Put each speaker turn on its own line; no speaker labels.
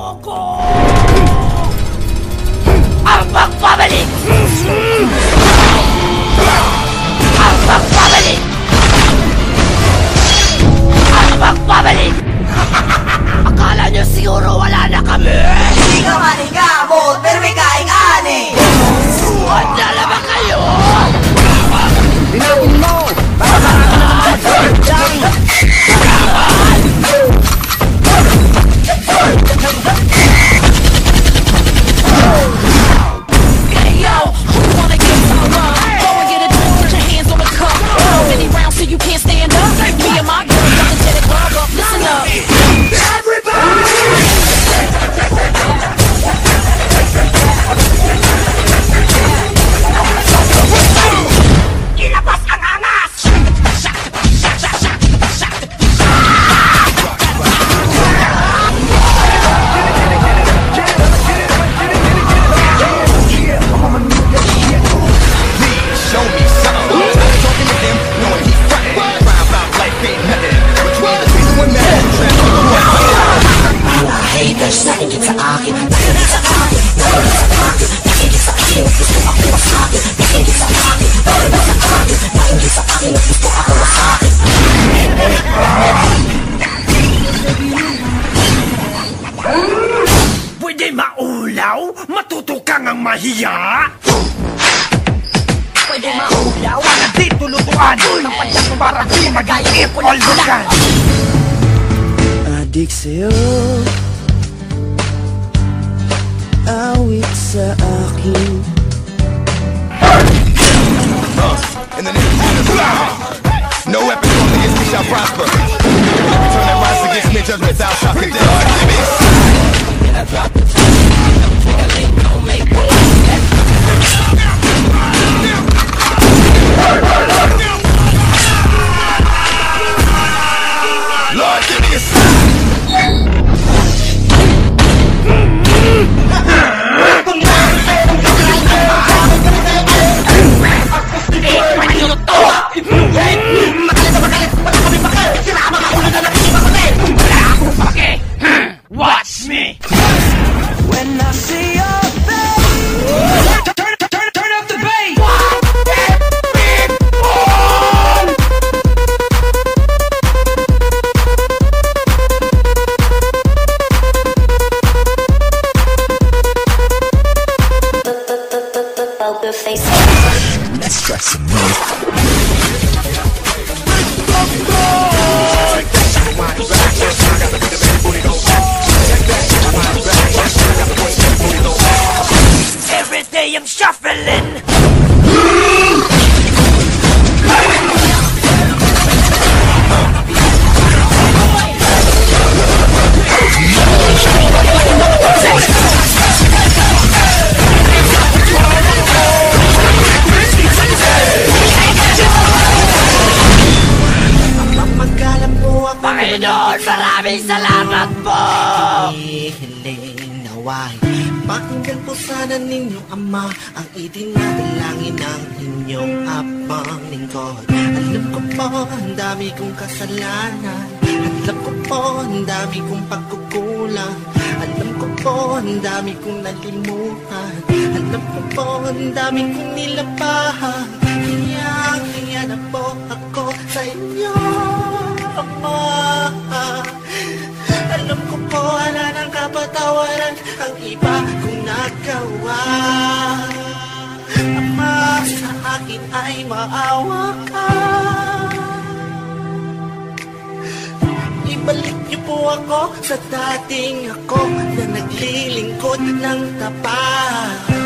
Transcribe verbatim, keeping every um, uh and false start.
ko! Ang magbabalik! Ang magbabalik! Ang magbabalik! Akala nyo siguro wala na kami?
Hindi ka manigamot, pero may kaing ani!
Handa na ba kayo?
Dinapin mo! Para sa akin naman dyan!
Hey yo, who wanna get some love? Go and get a drink, put your hands on the cup. So many rounds till you can't stand up. Me and my girls got to get it club up. Listen up. Ilabas ang angas!
Show me something. Talking to them, knowing he's frontin'. Crying about life ain't nothing. But you ain't the reason we're mad.
Mga haters, nakikita sa akin, nakikita sa akin, nakikita sa akin, nakikita sa akin, gusto ako sa akin, nakikita sa akin, nakikita sa akin, nakikita sa akin, gusto ako sa akin.
Pwede maulaw? Matuto kang ang mahiya?
Pwede maulaw,
Para di tulutuan ng padyang para di mag-iip all lugar.
Adik sa'yo, awit sa akin.
In the name of Jesus, no weapon formed against me shall prosper. Turn that rise against me, judgment thou shalt condemn. Lord, give me a sign.
Watch me!
When I see your face,
Turn, turn, turn, turn up the bass!
Poker face.
Let's try some more.
Every day I'm shuffling!
Magkalam po ako.
Panginoon, maraming salamat po!
Hiling naway. Pakinggan po sana ninyong ama ang itinadalangin ng inyong abang lingkod. Alam ko po, ang dami kong kasalanan. Alam ko po, ang dami kong pagkukulang. Alam ko po, ang dami kong nalimutan. Alam ko po, ang dami kong nilabahan. Kaya, kaya na po ako sa inyo, Ama. Alam ko po, wala nang kapatawaran ang iba kong nagawa. Ama, sa akin ay maawa ka. Ibalik niyo po ako sa dating ako na naglilingkod ng tapat.